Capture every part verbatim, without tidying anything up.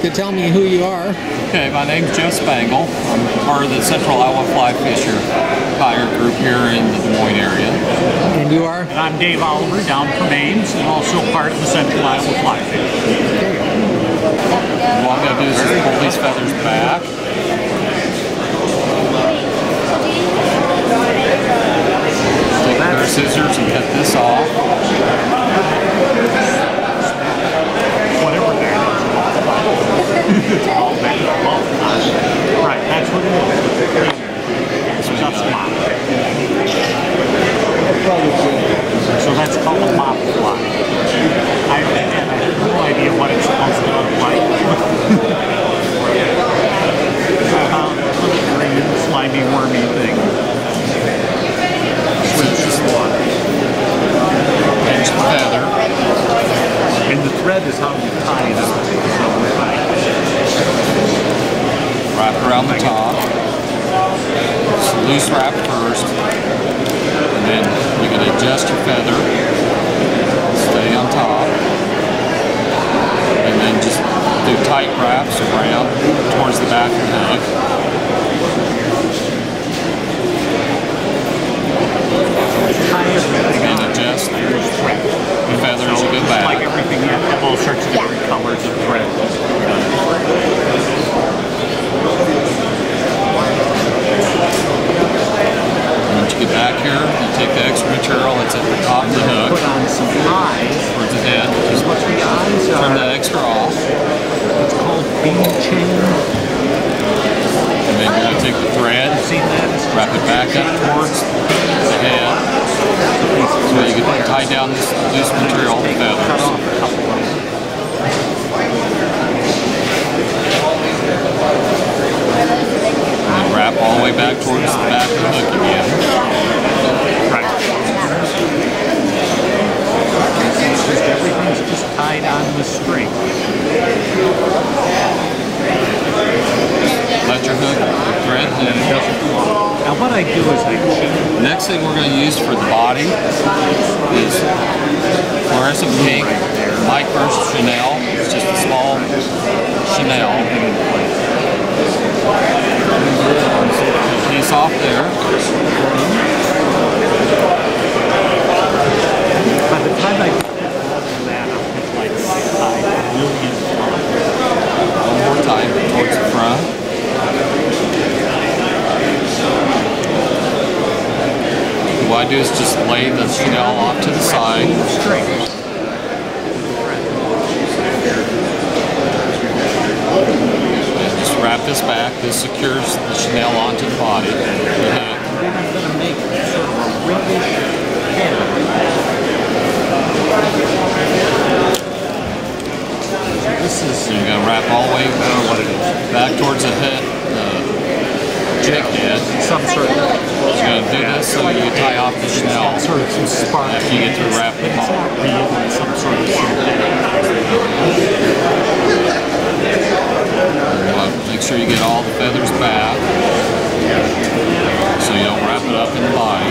to tell me who you are. Okay, my name's Joe Spangle. I'm part of the Central Iowa Fly Fisher Hire group here in the Des Moines area. And you are? And I'm Dave Oliver, down from Ames, and also part of the Central Iowa Fly Fisher. Okay. What I'm going to do is just pull these feathers back. Take a pair of scissors and cut this off. Whatever that is. All back. Right, that's what it is. It's just mop. So that's called a mop fly. I, and I have no idea what it's supposed to look like. uh, green, slimy, wormy thing. Pinch the feather. And the thread is how you tie it up. So wrap around the top. So loose wrap first. And then you can adjust your feather. Stay on top. And then just do tight wraps around towards the back of the hook. And adjust the feathers a good back. Like everything, you have all sorts of different yeah. colors of thread. Once you get back here, you take the extra material that's at the top of the hook. Put on some eyes. Towards the head. Just what the eyes are. Turn that extra off. It's called bead chain. And then you're going to take the thread, wrap it back up towards the head. So you can tie down this loose material, the feathers. And wrap all the way back towards the back of the hook again. Right. Everything's just tied on the string. Let your hook thread and it doesn't fall. Now what I do is I cheat. Next thing we're going to use for the body is fluorescent pink micro chenille. It's just a small chenille. Piece off there. By the time I get that, I'll like five million times. One more time towards the front. What I do is just lay the chenille off to the side. And just wrap this back. This secures the chenille onto the body. The This is so you're going to wrap all the way what it is. Back towards the head, the jig head. Some sort of. You're going to do this so you tie off the chenille sort of some spark after you get through wrapping them all. Some sort of Make sure you get all the feathers back so you don't wrap it up in the body.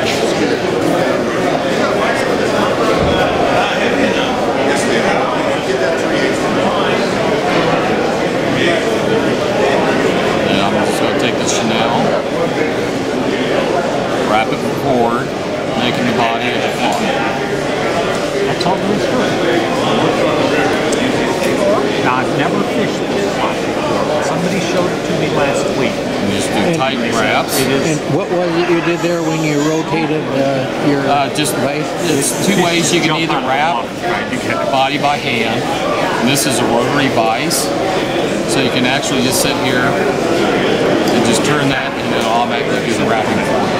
And I'm just going to take the chenille, wrap it forward, making the body of the fly. That's all there is to it. Now, I've never fished this fly before. Somebody showed it to me last week. And just do and tight wraps. And what was it you did there when you rotated uh, your uh, just vise? It's two ways you can either wrap body by hand. And this is a rotary vise. So you can actually just sit here and just turn that and it'll automatically do the wrapping for you.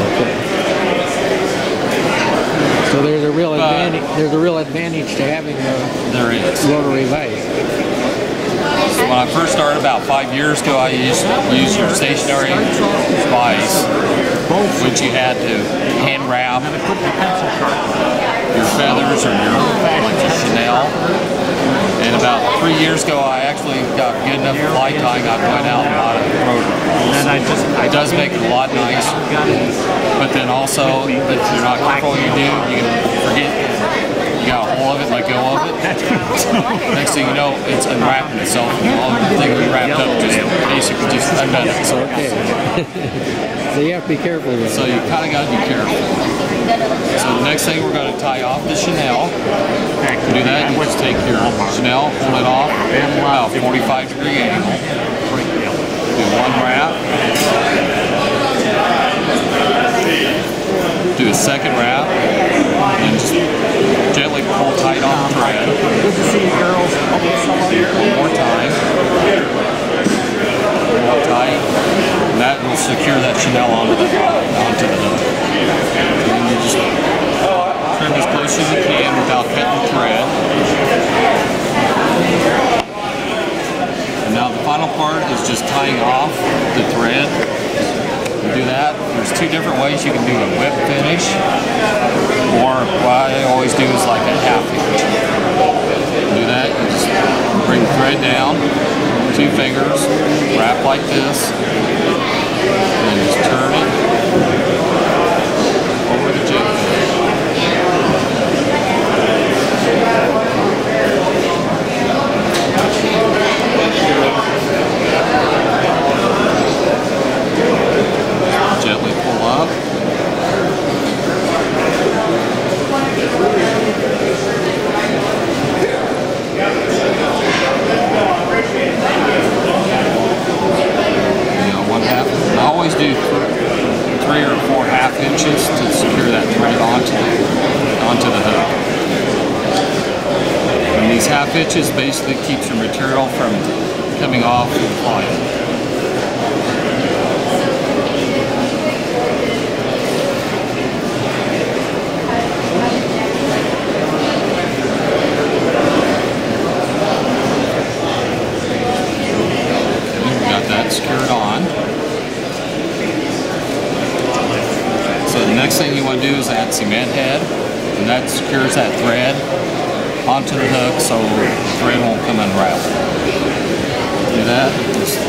So there's a real advantage. Uh, there's a real advantage to having a there is. rotary vise. So when I first started about five years ago, I used to use your stationary vise, which you had to hand wrap your feathers or your like your chenille. And about three years ago, I actually got good enough fly tying. I went out and bought a rotary. And I just, it does make it a lot nicer. But then also, if you're not careful what you do, you can forget you got a hold of it, let go of it. Next thing you know, it's unwrapping itself. And all the thing we wrapped up just basically just undone it. So, Okay. So you have to be careful with so it. you kind of got to be careful. So the next thing we're going to tie off the chenille. To do that, you just take your chenille, pull it off, about forty-five degree angle. Do one wrap. Do a second wrap. And just gently pull tight on the thread. Good to see you, girls. One more time. Pull tight. And that will secure that chenille onto the onto the hook. And then you just trim as close as you can without cutting the thread. And now the final part is just tying off the thread. You do that. There's two different ways you can do a whip finish, or what I always do is like a half hinge. Do that. You just bring the thread down, two fingers, wrap like this, and then just turn it over the jig. Gently pull up. You know, one half. I always do th three or four half inches to secure that thread onto the, onto the hook. And these half inches basically keeps your material from coming off and flying. Secured on. So the next thing you want to do is add cement head, and that secures that thread onto the hook so the thread won't come unraveled. Do that. Just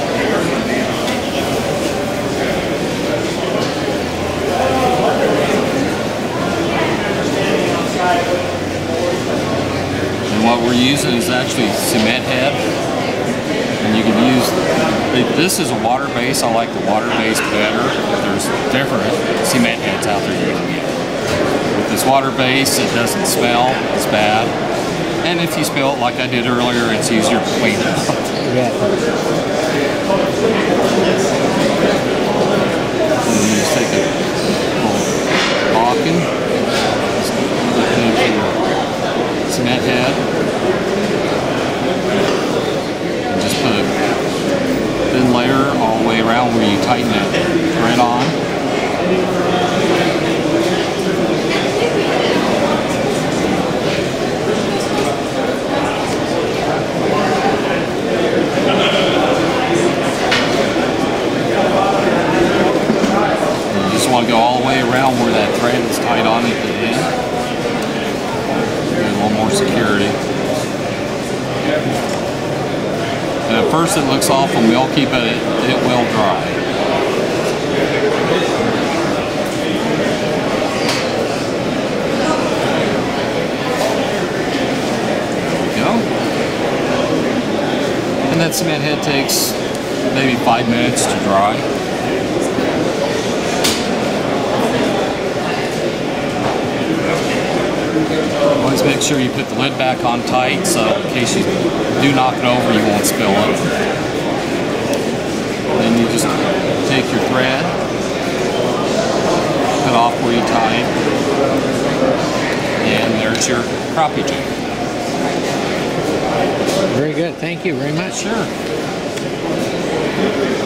and what we're using is actually cement head. And you can use, this is a water base. I like the water base better. There's different cement heads out there you can get. With this water base, it doesn't smell as bad. And if you spill it like I did earlier, it's easier to clean up. Yeah. And you just take a little hawking, just into your cement head. Just put a thin layer all the way around where you tighten that thread on. And you just want to go all the way around where that thread is tied on at the end. Get a little more security. And at first it looks awful milky, but it, it will dry. There we go. And that cement head takes maybe five minutes to dry. Always make sure you put the lid back on tight, so in case you do knock it over, you won't spill it. Then you just take your thread, cut off where you tie it, and there's your crappie jig. Very good. Thank you very much. Sure.